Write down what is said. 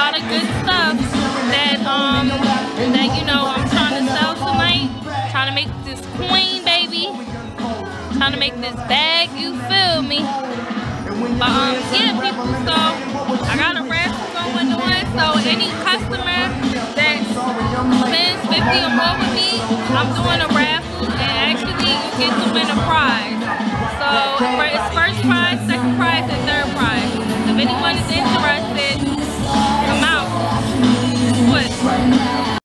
lot of good stuff that you know I'm trying to sell tonight. Trying to make this queen, baby. Trying to make this bag, you feel me? But yeah, people, so I got a raffle going on. So any customer that spends 50 or more with